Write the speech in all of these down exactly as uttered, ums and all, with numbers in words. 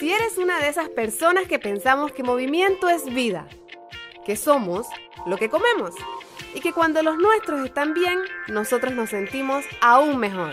Si eres una de esas personas que pensamos que movimiento es vida, que somos lo que comemos y que cuando los nuestros están bien, nosotros nos sentimos aún mejor.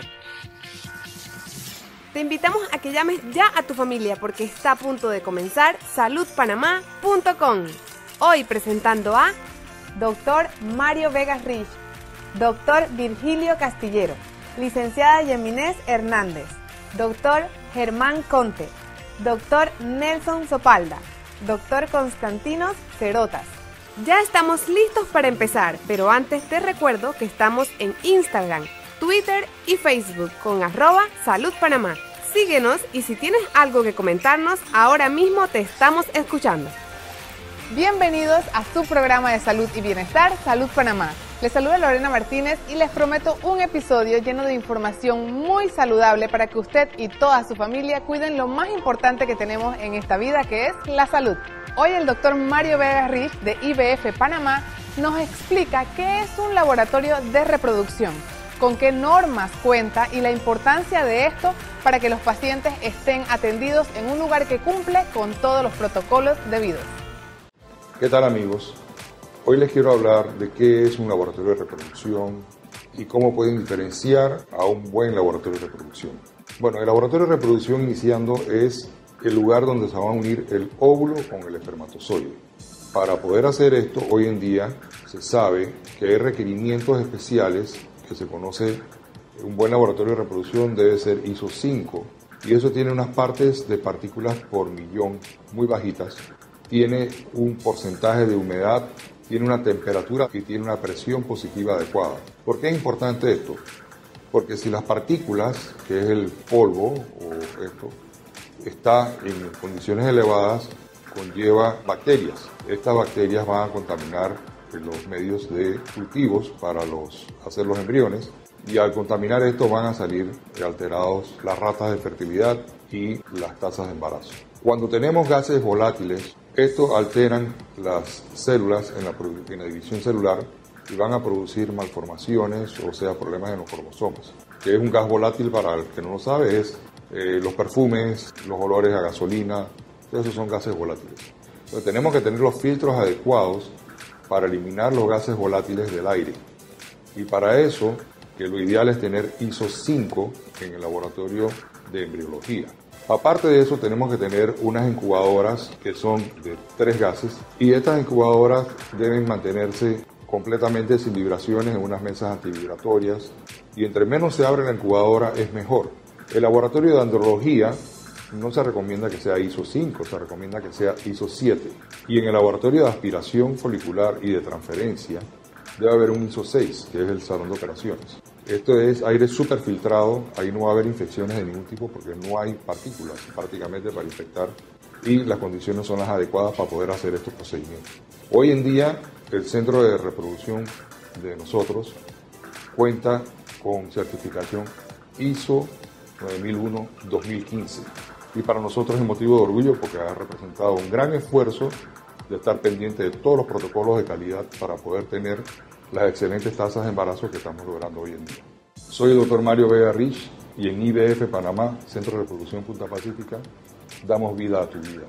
Te invitamos a que llames ya a tu familia porque está a punto de comenzar salud panamá punto com. Hoy presentando a doctor Mario Vegas Rich, doctor Virgilio Castillero, licenciada Yeminés Hernández, doctor Germán Conte, doctor Nelson Sopalda, doctor Constantinos Cerotas. Ya estamos listos para empezar, pero antes te recuerdo que estamos en Instagram, Twitter y Facebook con arroba Salud Panamá. Síguenos y si tienes algo que comentarnos, ahora mismo te estamos escuchando. Bienvenidos a su programa de salud y bienestar, Salud Panamá. Les saluda Lorena Martínez y les prometo un episodio lleno de información muy saludable para que usted y toda su familia cuiden lo más importante que tenemos en esta vida, que es la salud. Hoy el doctor Mario Vegas Rich de I V F Panamá nos explica qué es un laboratorio de reproducción, con qué normas cuenta y la importancia de esto para que los pacientes estén atendidos en un lugar que cumple con todos los protocolos debidos. ¿Qué tal, amigos? Hoy les quiero hablar de qué es un laboratorio de reproducción y cómo pueden diferenciar a un buen laboratorio de reproducción. Bueno, el laboratorio de reproducción, iniciando, es el lugar donde se va a unir el óvulo con el espermatozoide. Para poder hacer esto, hoy en día se sabe que hay requerimientos especiales que se conoce. Un buen laboratorio de reproducción debe ser I S O cinco y eso tiene unas partes de partículas por millón muy bajitas, tiene un porcentaje de humedad, tiene una temperatura y tiene una presión positiva adecuada. ¿Por qué es importante esto? Porque si las partículas, que es el polvo o esto, está en condiciones elevadas, conlleva bacterias. Estas bacterias van a contaminar los medios de cultivos para los, hacer los embriones, y al contaminar esto van a salir alterados las ratas de fertilidad y las tasas de embarazo. Cuando tenemos gases volátiles, estos alteran las células en la, en la división celular y van a producir malformaciones, o sea, problemas en los cromosomas. Que es un gas volátil, para el que no lo sabe, es eh, los perfumes, los olores a gasolina, esos son gases volátiles. Entonces tenemos que tener los filtros adecuados para eliminar los gases volátiles del aire. Y para eso, que lo ideal es tener I S O cinco en el laboratorio de embriología. Aparte de eso, tenemos que tener unas incubadoras que son de tres gases, y estas incubadoras deben mantenerse completamente sin vibraciones en unas mesas antivibratorias, y entre menos se abre la incubadora es mejor. El laboratorio de andrología no se recomienda que sea I S O cinco, se recomienda que sea I S O siete. Y en el laboratorio de aspiración folicular y de transferencia debe haber un I S O seis, que es el salón de operaciones. Esto es aire súper filtrado, ahí no va a haber infecciones de ningún tipo porque no hay partículas prácticamente para infectar, y las condiciones son las adecuadas para poder hacer estos procedimientos. Hoy en día el centro de reproducción de nosotros cuenta con certificación I S O nueve mil uno dos mil quince. Y para nosotros es motivo de orgullo porque ha representado un gran esfuerzo de estar pendiente de todos los protocolos de calidad para poder tener las excelentes tasas de embarazo que estamos logrando hoy en día. Soy el doctor Mario Vegas Rich y en I V F Panamá, Centro de Reproducción Punta Pacífica, damos vida a tu vida.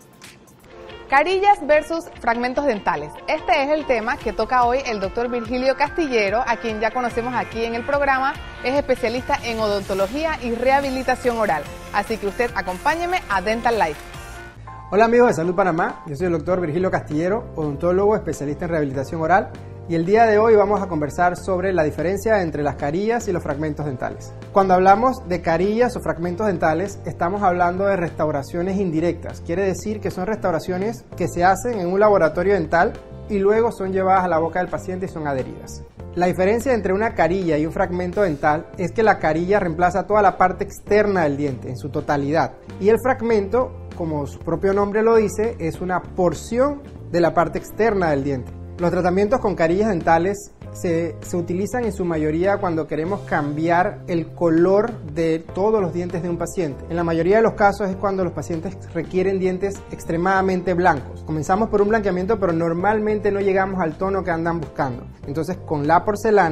Carillas versus fragmentos dentales. Este es el tema que toca hoy el doctor Virgilio Castillero, a quien ya conocemos aquí en el programa. Es especialista en odontología y rehabilitación oral. Así que usted acompáñeme a Dental Life. Hola amigos de Salud Panamá, yo soy el doctor Virgilio Castillero, odontólogo especialista en rehabilitación oral, y el día de hoy vamos a conversar sobre la diferencia entre las carillas y los fragmentos dentales. Cuando hablamos de carillas o fragmentos dentales, estamos hablando de restauraciones indirectas. Quiere decir que son restauraciones que se hacen en un laboratorio dental y luego son llevadas a la boca del paciente y son adheridas. La diferencia entre una carilla y un fragmento dental es que la carilla reemplaza toda la parte externa del diente en su totalidad, y el fragmento, como su propio nombre lo dice, es una porción de la parte externa del diente. Los tratamientos con carillas dentales se, se utilizan en su mayoría cuando queremos cambiar el color de todos los dientes de un paciente. En la mayoría de los casos es cuando los pacientes requieren dientes extremadamente blancos. Comenzamos por un blanqueamiento, pero normalmente no llegamos al tono que andan buscando. Entonces, con la porcelana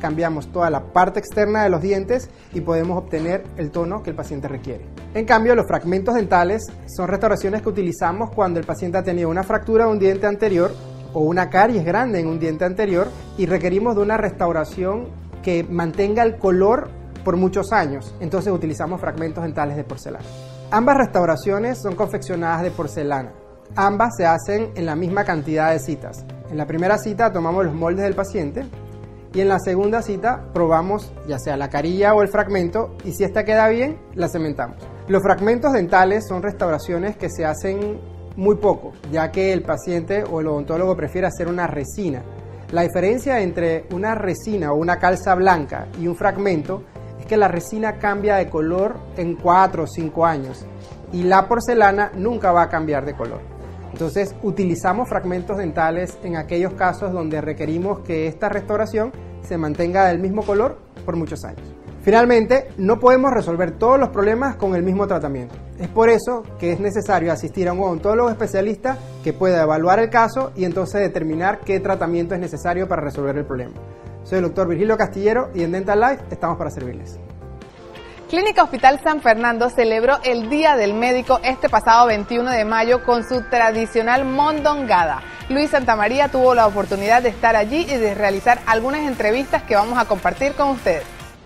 cambiamos toda la parte externa de los dientes y podemos obtener el tono que el paciente requiere. En cambio, los fragmentos dentales son restauraciones que utilizamos cuando el paciente ha tenido una fractura de un diente anterior o una caries grande en un diente anterior y requerimos de una restauración que mantenga el color por muchos años. Entonces utilizamos fragmentos dentales de porcelana. Ambas restauraciones son confeccionadas de porcelana. Ambas se hacen en la misma cantidad de citas. En la primera cita tomamos los moldes del paciente y en la segunda cita probamos ya sea la carilla o el fragmento y si esta queda bien, la cementamos. Los fragmentos dentales son restauraciones que se hacen muy poco, ya que el paciente o el odontólogo prefiere hacer una resina. La diferencia entre una resina o una calza blanca y un fragmento es que la resina cambia de color en cuatro o cinco años y la porcelana nunca va a cambiar de color. Entonces utilizamos fragmentos dentales en aquellos casos donde requerimos que esta restauración se mantenga del mismo color por muchos años. Finalmente, no podemos resolver todos los problemas con el mismo tratamiento. Es por eso que es necesario asistir a un odontólogo especialista que pueda evaluar el caso y entonces determinar qué tratamiento es necesario para resolver el problema. Soy el doctor Virgilio Castillero y en Dental Life estamos para servirles. Clínica Hospital San Fernando celebró el Día del Médico este pasado veintiuno de mayo con su tradicional mondongada. Luis Santamaría tuvo la oportunidad de estar allí y de realizar algunas entrevistas que vamos a compartir con ustedes.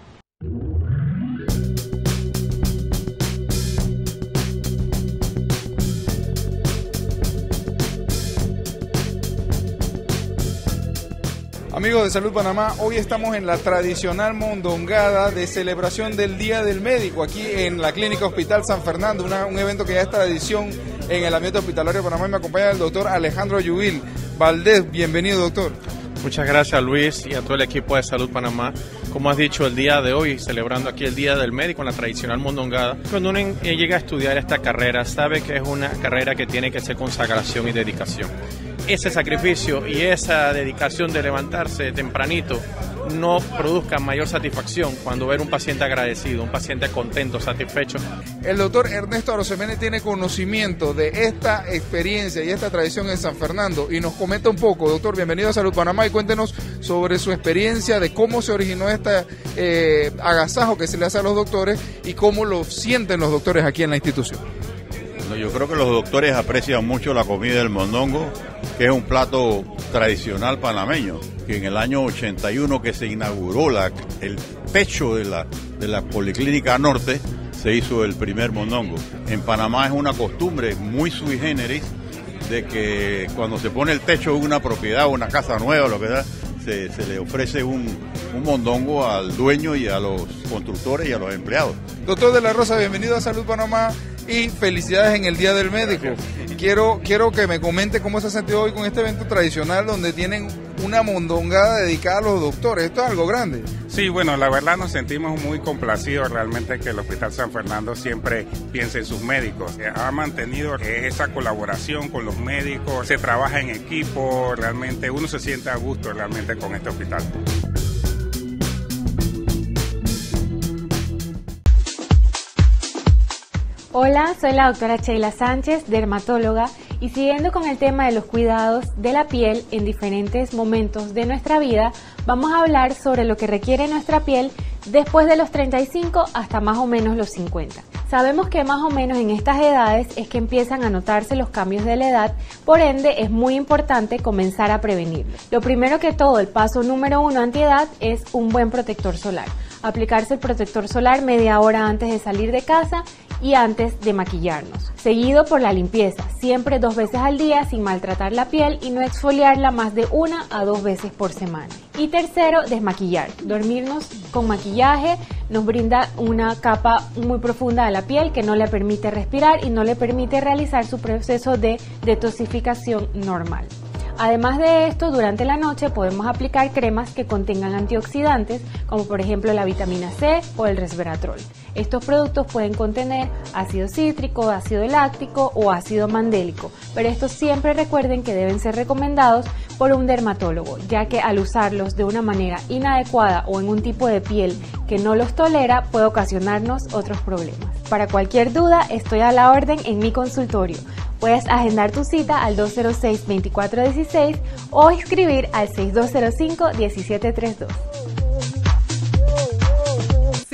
Amigos de Salud Panamá, hoy estamos en la tradicional mondongada de celebración del Día del Médico aquí en la Clínica Hospital San Fernando, una, un evento que ya es tradición en el ambiente hospitalario de Panamá y me acompaña el doctor Alejandro Yubil Valdés. Bienvenido, doctor. Muchas gracias, Luis, y a todo el equipo de Salud Panamá. Como has dicho, el día de hoy, celebrando aquí el Día del Médico en la tradicional mondongada, cuando uno llega a estudiar esta carrera, sabe que es una carrera que tiene que ser consagración y dedicación. Ese sacrificio y esa dedicación de levantarse tempranito no produzca mayor satisfacción cuando ver un paciente agradecido, un paciente contento, satisfecho. El doctor Ernesto Arosemena tiene conocimiento de esta experiencia y esta tradición en San Fernando y nos comenta un poco. Doctor, bienvenido a Salud Panamá y cuéntenos sobre su experiencia de cómo se originó este eh, agasajo que se le hace a los doctores y cómo lo sienten los doctores aquí en la institución. Bueno, yo creo que los doctores aprecian mucho la comida del mondongo, que es un plato tradicional panameño, que en el año ochenta y uno que se inauguró la, el techo de la, de la Policlínica Norte, se hizo el primer mondongo. En Panamá es una costumbre muy sui generis de que cuando se pone el techo de una propiedad, una casa nueva, lo que sea, se, se le ofrece un, un mondongo al dueño y a los constructores y a los empleados. Doctor de la Rosa, bienvenido a Salud Panamá y felicidades en el Día del Médico. Quiero, quiero que me comente cómo se ha sentido hoy con este evento tradicional donde tienen una mondongada dedicada a los doctores. Esto es algo grande. Sí, bueno, la verdad nos sentimos muy complacidos realmente que el Hospital San Fernando siempre piense en sus médicos. Ha mantenido esa colaboración con los médicos, se trabaja en equipo, realmente uno se siente a gusto realmente con este hospital. Hola, soy la doctora Sheila Sánchez, dermatóloga, y siguiendo con el tema de los cuidados de la piel en diferentes momentos de nuestra vida, vamos a hablar sobre lo que requiere nuestra piel después de los treinta y cinco hasta más o menos los cincuenta. Sabemos que más o menos en estas edades es que empiezan a notarse los cambios de la edad, por ende es muy importante comenzar a prevenirlo. Lo primero que todo, el paso número uno antiedad es un buen protector solar. Aplicarse el protector solar media hora antes de salir de casa y antes de maquillarnos. Seguido por la limpieza, siempre dos veces al día sin maltratar la piel y no exfoliarla más de una a dos veces por semana. Y tercero, desmaquillar. Dormirnos con maquillaje nos brinda una capa muy profunda a la piel que no le permite respirar y no le permite realizar su proceso de detoxificación normal. Además de esto, durante la noche podemos aplicar cremas que contengan antioxidantes, como por ejemplo la vitamina C o el resveratrol. Estos productos pueden contener ácido cítrico, ácido láctico o ácido mandélico, pero estos siempre recuerden que deben ser recomendados por un dermatólogo, ya que al usarlos de una manera inadecuada o en un tipo de piel que no los tolera, puede ocasionarnos otros problemas. Para cualquier duda, estoy a la orden en mi consultorio. Puedes agendar tu cita al dos cero seis, veinticuatro dieciséis o escribir al seis dos cero cinco, diecisiete treinta y dos.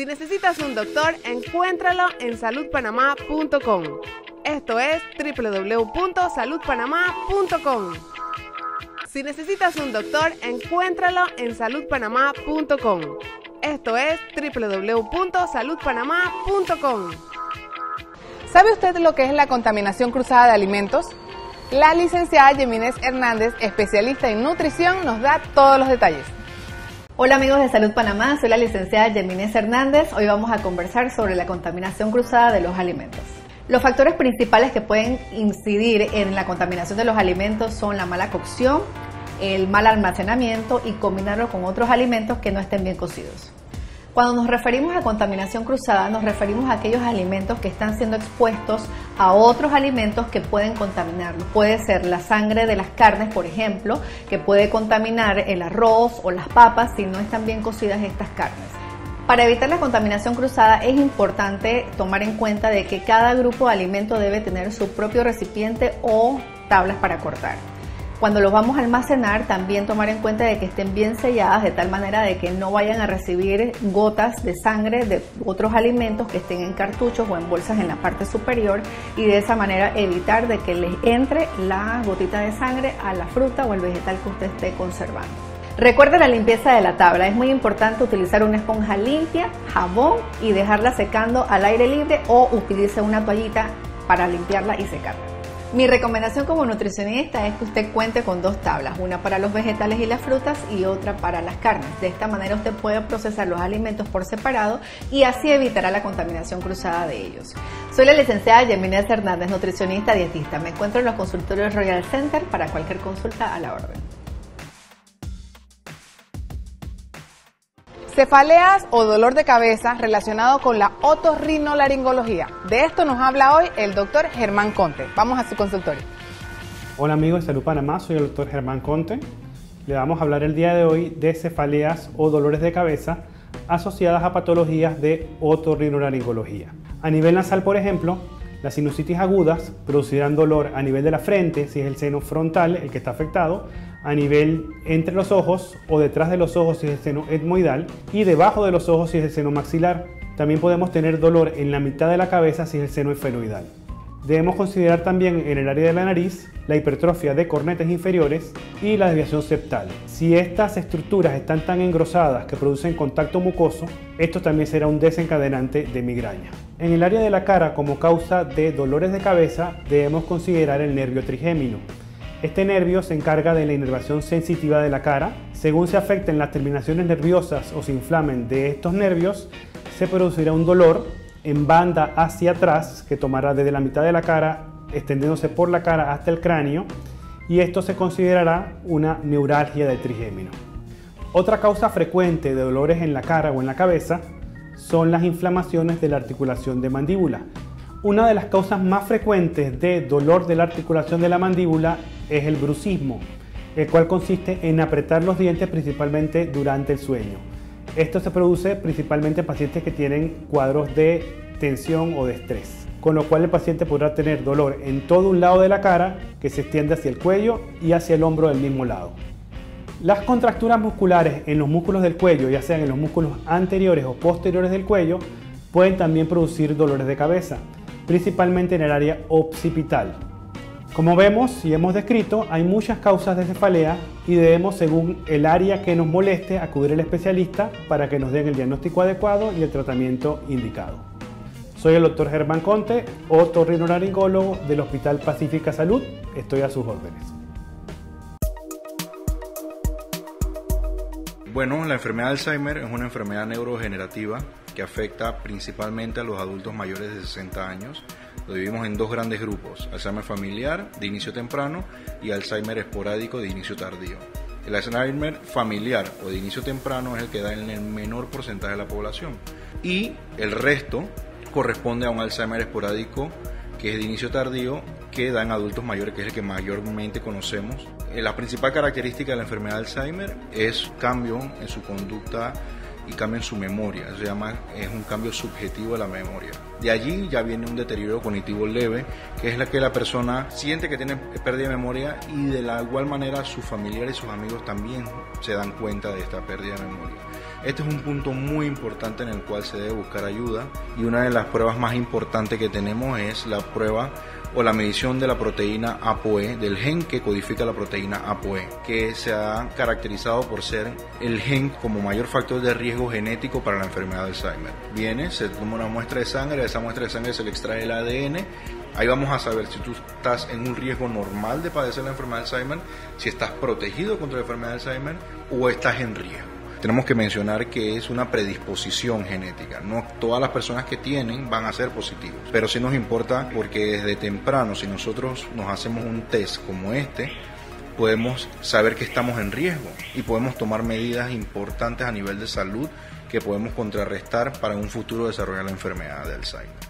Si necesitas un doctor, encuéntralo en salud panamá punto com. Esto es doble u doble u doble u punto salud panamá punto com. Si necesitas un doctor, encuéntralo en salud panamá punto com. Esto es doble u doble u doble u punto salud panamá punto com. ¿Sabe usted lo que es la contaminación cruzada de alimentos? La licenciada Yeminés Hernández, especialista en nutrición, nos da todos los detalles. Hola amigos de Salud Panamá, soy la licenciada Yeminés Hernández. Hoy vamos a conversar sobre la contaminación cruzada de los alimentos. Los factores principales que pueden incidir en la contaminación de los alimentos son la mala cocción, el mal almacenamiento y combinarlo con otros alimentos que no estén bien cocidos. Cuando nos referimos a contaminación cruzada, nos referimos a aquellos alimentos que están siendo expuestos a otros alimentos que pueden contaminarlos. Puede ser la sangre de las carnes, por ejemplo, que puede contaminar el arroz o las papas si no están bien cocidas estas carnes. Para evitar la contaminación cruzada es importante tomar en cuenta de que cada grupo de alimento debe tener su propio recipiente o tablas para cortar. Cuando los vamos a almacenar, también tomar en cuenta de que estén bien selladas de tal manera de que no vayan a recibir gotas de sangre de otros alimentos que estén en cartuchos o en bolsas en la parte superior, y de esa manera evitar de que les entre la gotita de sangre a la fruta o el vegetal que usted esté conservando. Recuerde la limpieza de la tabla. Es muy importante utilizar una esponja limpia, jabón y dejarla secando al aire libre, o utilice una toallita para limpiarla y secarla. Mi recomendación como nutricionista es que usted cuente con dos tablas, una para los vegetales y las frutas y otra para las carnes. De esta manera usted puede procesar los alimentos por separado y así evitará la contaminación cruzada de ellos. Soy la licenciada Yeminés Hernández, nutricionista dietista. Me encuentro en los consultorios Royal Center para cualquier consulta a la orden. Cefaleas o dolor de cabeza relacionado con la otorrinolaringología. De esto nos habla hoy el doctor Germán Conte. Vamos a su consultorio. Hola amigos de Salud Panamá, soy el doctor Germán Conte. Le vamos a hablar el día de hoy de cefaleas o dolores de cabeza asociadas a patologías de otorrinolaringología. A nivel nasal, por ejemplo, las sinusitis agudas producirán dolor a nivel de la frente, si es el seno frontal el que está afectado, a nivel entre los ojos o detrás de los ojos si es el seno etmoidal, y debajo de los ojos si es el seno maxilar. También podemos tener dolor en la mitad de la cabeza si es el seno esfenoidal. Debemos considerar también en el área de la nariz la hipertrofia de cornetes inferiores y la desviación septal. Si estas estructuras están tan engrosadas que producen contacto mucoso, esto también será un desencadenante de migraña. En el área de la cara, como causa de dolores de cabeza, debemos considerar el nervio trigémino. Este nervio se encarga de la inervación sensitiva de la cara. Según se afecten las terminaciones nerviosas o se inflamen de estos nervios, se producirá un dolor en banda hacia atrás que tomará desde la mitad de la cara, extendiéndose por la cara hasta el cráneo, y esto se considerará una neuralgia del trigémino. Otra causa frecuente de dolores en la cara o en la cabeza son las inflamaciones de la articulación de mandíbula. Una de las causas más frecuentes de dolor de la articulación de la mandíbula es el bruxismo, el cual consiste en apretar los dientes principalmente durante el sueño. Esto se produce principalmente en pacientes que tienen cuadros de tensión o de estrés, con lo cual el paciente podrá tener dolor en todo un lado de la cara que se extiende hacia el cuello y hacia el hombro del mismo lado. Las contracturas musculares en los músculos del cuello, ya sean en los músculos anteriores o posteriores del cuello, pueden también producir dolores de cabeza, principalmente en el área occipital. Como vemos y hemos descrito, hay muchas causas de cefalea y debemos, según el área que nos moleste, acudir al especialista para que nos den el diagnóstico adecuado y el tratamiento indicado. Soy el doctor Germán Conte, otorrinolaringólogo del Hospital Pacífica Salud. Estoy a sus órdenes. Bueno, la enfermedad de Alzheimer es una enfermedad neurodegenerativa que afecta principalmente a los adultos mayores de sesenta años. Lo dividimos en dos grandes grupos: Alzheimer familiar de inicio temprano y Alzheimer esporádico de inicio tardío. El Alzheimer familiar o de inicio temprano es el que da en el menor porcentaje de la población, y el resto corresponde a un Alzheimer esporádico que es de inicio tardío, que da en adultos mayores, que es el que mayormente conocemos. La principal característica de la enfermedad de Alzheimer es cambio en su conducta y cambio en su memoria. Eso se llama, es un cambio subjetivo de la memoria. De allí ya viene un deterioro cognitivo leve, que es la que la persona siente que tiene pérdida de memoria, y de la igual manera sus familiares y sus amigos también se dan cuenta de esta pérdida de memoria. Este es un punto muy importante en el cual se debe buscar ayuda, y una de las pruebas más importantes que tenemos es la prueba o la medición de la proteína A P O E, del gen que codifica la proteína A P O E, que se ha caracterizado por ser el gen como mayor factor de riesgo genético para la enfermedad de Alzheimer. Viene, se toma una muestra de sangre, de esa muestra de sangre se le extrae el A D N, ahí vamos a saber si tú estás en un riesgo normal de padecer la enfermedad de Alzheimer, si estás protegido contra la enfermedad de Alzheimer o estás en riesgo. Tenemos que mencionar que es una predisposición genética. No todas las personas que tienen van a ser positivos, pero sí nos importa porque desde temprano, si nosotros nos hacemos un test como este, podemos saber que estamos en riesgo y podemos tomar medidas importantes a nivel de salud que podemos contrarrestar para un futuro desarrollar la enfermedad de Alzheimer.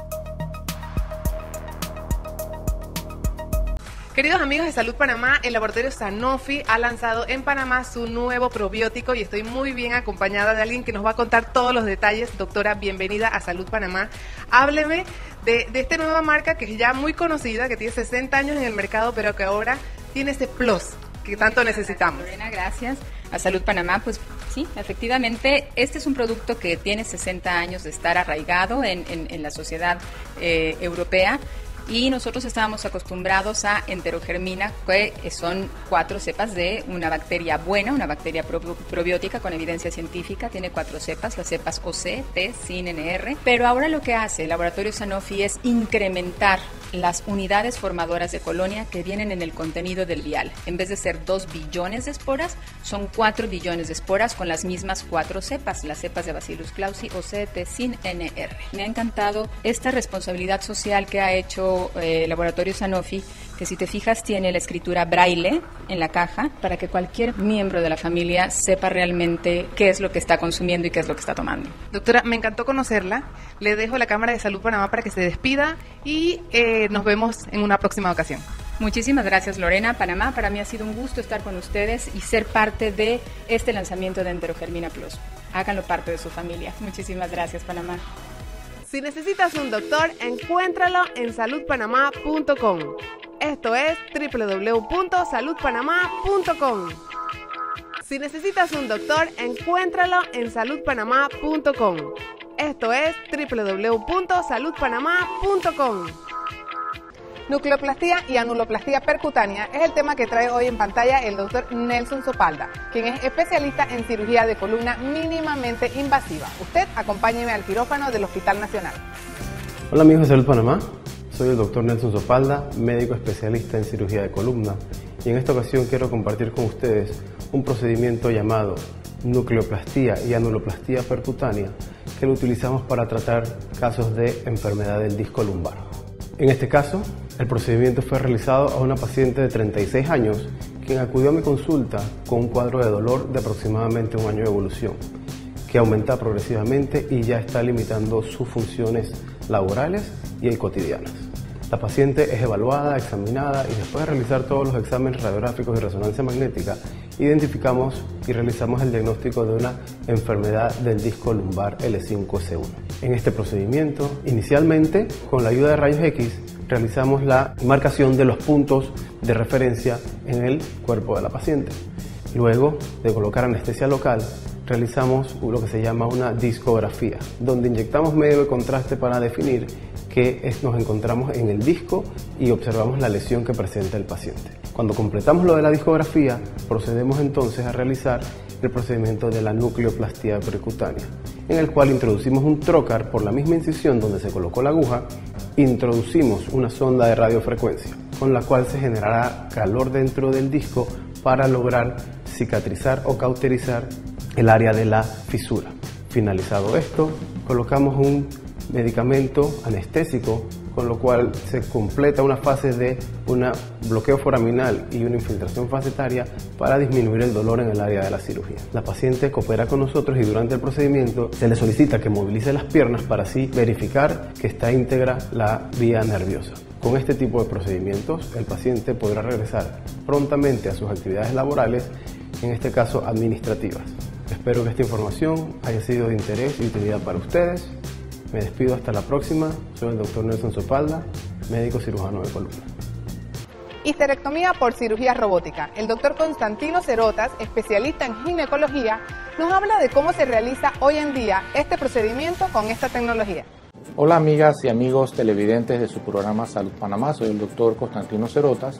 Queridos amigos de Salud Panamá, el laboratorio Sanofi ha lanzado en Panamá su nuevo probiótico y estoy muy bien acompañada de alguien que nos va a contar todos los detalles. Doctora, bienvenida a Salud Panamá. Hábleme de, de esta nueva marca que es ya muy conocida, que tiene sesenta años en el mercado, pero que ahora tiene ese plus que tanto necesitamos. Lorena, gracias. A Salud Panamá, pues sí, efectivamente, este es un producto que tiene sesenta años de estar arraigado en, en, en la sociedad eh, europea. Y nosotros estábamos acostumbrados a enterogermina, que son cuatro cepas de una bacteria buena, una bacteria probiótica con evidencia científica, tiene cuatro cepas, las cepas O C, T, S I N, N R, pero ahora lo que hace el laboratorio Sanofi es incrementar las unidades formadoras de colonia que vienen en el contenido del vial. En vez de ser dos billones de esporas, son cuatro billones de esporas con las mismas cuatro cepas, las cepas de Bacillus clausi, O C, T, S I N, N R. Me ha encantado esta responsabilidad social que ha hecho el laboratorio Sanofi, que si te fijas tiene la escritura braille en la caja para que cualquier miembro de la familia sepa realmente qué es lo que está consumiendo y qué es lo que está tomando. Doctora, me encantó conocerla. Le dejo la cámara de Salud Panamá para que se despida y eh, nos vemos en una próxima ocasión. Muchísimas gracias, Lorena. Panamá, para mí ha sido un gusto estar con ustedes y ser parte de este lanzamiento de Enterogermina Plus. Háganlo parte de su familia. Muchísimas gracias, Panamá. Si necesitas un doctor, encuéntralo en salud panamá punto com. Esto es doble u doble u doble u punto salud panamá punto com. Si necesitas un doctor, encuéntralo en salud panamá punto com. Esto es doble u doble u doble u punto salud panamá punto com. Nucleoplastia y anuloplastia percutánea es el tema que trae hoy en pantalla el doctor Nelson Sopalda, quien es especialista en cirugía de columna mínimamente invasiva. Usted acompáñeme al quirófano del Hospital Nacional. Hola amigos de Salud Panamá, soy el doctor Nelson Sopalda, médico especialista en cirugía de columna, y en esta ocasión quiero compartir con ustedes un procedimiento llamado nucleoplastia y anuloplastia percutánea que lo utilizamos para tratar casos de enfermedad del disco lumbar. En este caso, el procedimiento fue realizado a una paciente de treinta y seis años, quien acudió a mi consulta con un cuadro de dolor de aproximadamente un año de evolución, que aumenta progresivamente y ya está limitando sus funciones laborales y cotidianas. La paciente es evaluada, examinada y después de realizar todos los exámenes radiográficos y resonancia magnética, identificamos y realizamos el diagnóstico de una enfermedad del disco lumbar L cinco C uno. En este procedimiento, inicialmente, con la ayuda de rayos X, realizamos la marcación de los puntos de referencia en el cuerpo de la paciente. Luego de colocar anestesia local, realizamos lo que se llama una discografía, donde inyectamos medio de contraste para definir que nos encontramos en el disco y observamos la lesión que presenta el paciente. Cuando completamos lo de la discografía, procedemos entonces a realizar el procedimiento de la nucleoplastia percutánea, en el cual introducimos un trocar por la misma incisión donde se colocó la aguja, introducimos una sonda de radiofrecuencia, con la cual se generará calor dentro del disco para lograr cicatrizar o cauterizar el área de la fisura. Finalizado esto, colocamos un medicamento anestésico, con lo cual se completa una fase de un bloqueo foraminal y una infiltración facetaria para disminuir el dolor en el área de la cirugía. La paciente coopera con nosotros y durante el procedimiento se le solicita que movilice las piernas para así verificar que está íntegra la vía nerviosa. Con este tipo de procedimientos, el paciente podrá regresar prontamente a sus actividades laborales, en este caso administrativas. Espero que esta información haya sido de interés y utilidad para ustedes. Me despido hasta la próxima. Soy el doctor Nelson Sopalda, médico cirujano de columna. Histerectomía por cirugía robótica. El doctor Constantino Cerotas, especialista en ginecología, nos habla de cómo se realiza hoy en día este procedimiento con esta tecnología. Hola amigas y amigos televidentes de su programa Salud Panamá, soy el doctor Constantino Cerotas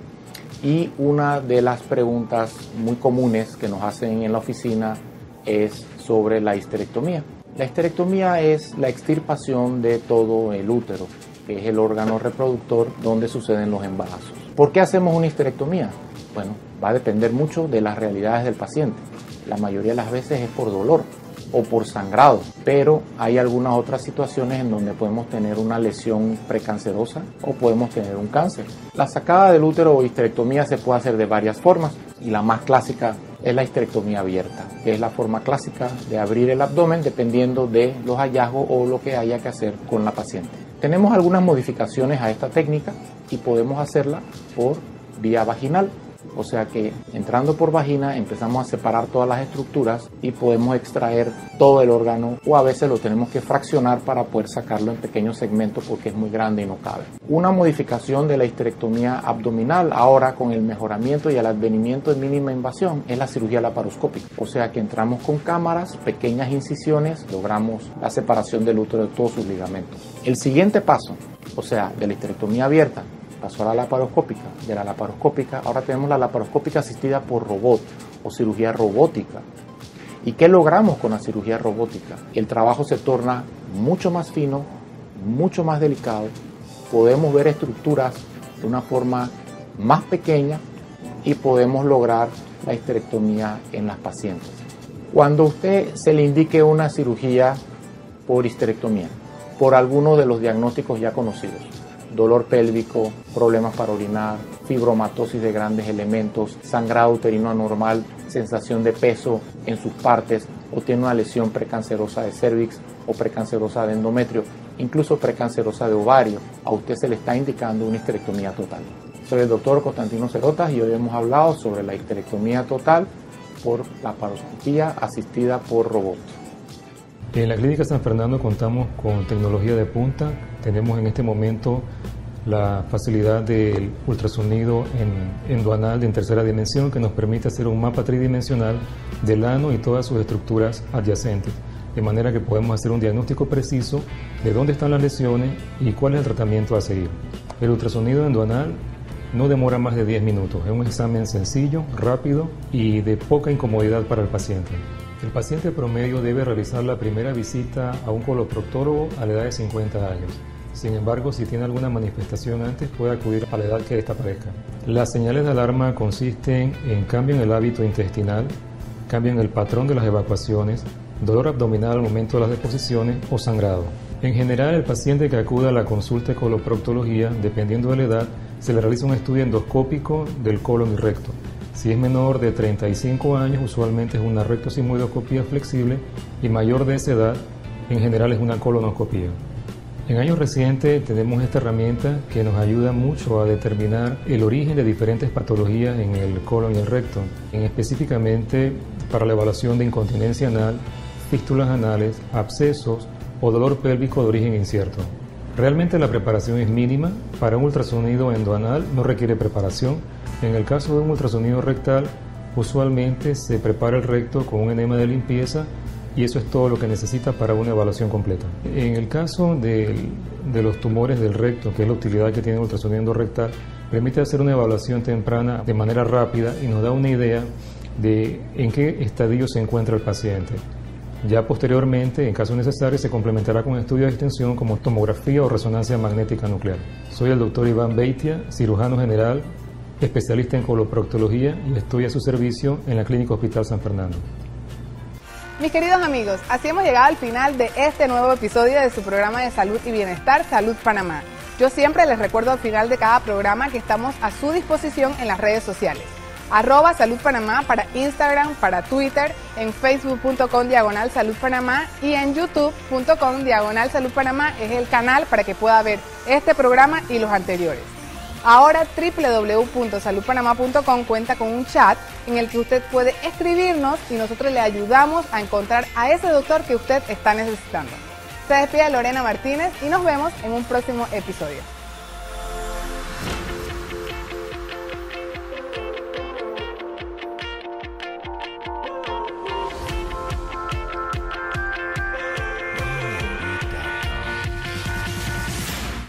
y una de las preguntas muy comunes que nos hacen en la oficina es sobre la histerectomía. La histerectomía es la extirpación de todo el útero, que es el órgano reproductor donde suceden los embarazos. ¿Por qué hacemos una histerectomía? Bueno, va a depender mucho de las realidades del paciente. La mayoría de las veces es por dolor o por sangrado, pero hay algunas otras situaciones en donde podemos tener una lesión precancerosa o podemos tener un cáncer. La sacada del útero o histerectomía se puede hacer de varias formas y la más clásica es la histerectomía abierta, que es la forma clásica de abrir el abdomen dependiendo de los hallazgos o lo que haya que hacer con la paciente. Tenemos algunas modificaciones a esta técnica y podemos hacerla por vía vaginal. O sea que entrando por vagina empezamos a separar todas las estructuras y podemos extraer todo el órgano o a veces lo tenemos que fraccionar para poder sacarlo en pequeños segmentos porque es muy grande y no cabe. Una modificación de la histerectomía abdominal ahora con el mejoramiento y el advenimiento de mínima invasión es la cirugía laparoscópica. O sea que entramos con cámaras, pequeñas incisiones, logramos la separación del útero de todos sus ligamentos. El siguiente paso, o sea de la histerectomía abierta, pasó a la laparoscópica. De la laparoscópica, ahora tenemos la laparoscópica asistida por robot o cirugía robótica. ¿Y qué logramos con la cirugía robótica? El trabajo se torna mucho más fino, mucho más delicado. Podemos ver estructuras de una forma más pequeña y podemos lograr la histerectomía en las pacientes. Cuando a usted se le indique una cirugía por histerectomía, por alguno de los diagnósticos ya conocidos, dolor pélvico, problemas para orinar, fibromatosis de grandes elementos, sangrado uterino anormal, sensación de peso en sus partes o tiene una lesión precancerosa de cervix o precancerosa de endometrio, incluso precancerosa de ovario, a usted se le está indicando una histerectomía total. Soy el doctor Constantino Cerotas y hoy hemos hablado sobre la histerectomía total por laparoscopía asistida por robot. En la Clínica San Fernando contamos con tecnología de punta. Tenemos en este momento la facilidad del ultrasonido en endoanal en tercera dimensión que nos permite hacer un mapa tridimensional del ano y todas sus estructuras adyacentes, de manera que podemos hacer un diagnóstico preciso de dónde están las lesiones y cuál es el tratamiento a seguir. El ultrasonido endoanal no demora más de diez minutos, es un examen sencillo, rápido y de poca incomodidad para el paciente. El paciente promedio debe realizar la primera visita a un coloproctólogo a la edad de cincuenta años. Sin embargo, si tiene alguna manifestación antes, puede acudir a la edad que esta aparezca. Las señales de alarma consisten en cambio en el hábito intestinal, cambio en el patrón de las evacuaciones, dolor abdominal al momento de las deposiciones o sangrado. En general, el paciente que acude a la consulta de coloproctología, dependiendo de la edad, se le realiza un estudio endoscópico del colon y recto. Si es menor de treinta y cinco años, usualmente es una rectosigmoidoscopía flexible y mayor de esa edad, en general es una colonoscopía. En años recientes tenemos esta herramienta que nos ayuda mucho a determinar el origen de diferentes patologías en el colon y el recto, en específicamente para la evaluación de incontinencia anal, fístulas anales, abscesos o dolor pélvico de origen incierto. Realmente la preparación es mínima. Para un ultrasonido endoanal no requiere preparación. En el caso de un ultrasonido rectal, usualmente se prepara el recto con un enema de limpieza y eso es todo lo que necesita para una evaluación completa. En el caso de, de los tumores del recto, que es la utilidad que tiene el ultrasonido rectal, permite hacer una evaluación temprana de manera rápida y nos da una idea de en qué estadio se encuentra el paciente. Ya posteriormente, en caso necesario, se complementará con estudios de extensión como tomografía o resonancia magnética nuclear. Soy el doctor Iván Beitia, cirujano general, especialista en coloproctología y estoy a su servicio en la Clínica Hospital San Fernando. Mis queridos amigos, así hemos llegado al final de este nuevo episodio de su programa de salud y bienestar, Salud Panamá. Yo siempre les recuerdo al final de cada programa que estamos a su disposición en las redes sociales. Arroba Salud Panamá para Instagram, para Twitter, en facebook punto com diagonal Salud Panamá y en youtube punto com diagonal Salud Panamá es el canal para que pueda ver este programa y los anteriores. Ahora doble u doble u doble u punto salud panamá punto com cuenta con un chat en el que usted puede escribirnos y nosotros le ayudamos a encontrar a ese doctor que usted está necesitando. Se despide Lorena Martínez y nos vemos en un próximo episodio.